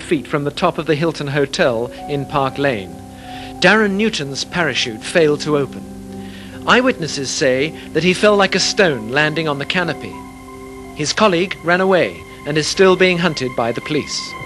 feet from the top of the Hilton Hotel in Park Lane. Darren Newton's parachute failed to open. Eyewitnesses say that he fell like a stone landing on the canopy. His colleague ran away and is still being hunted by the police.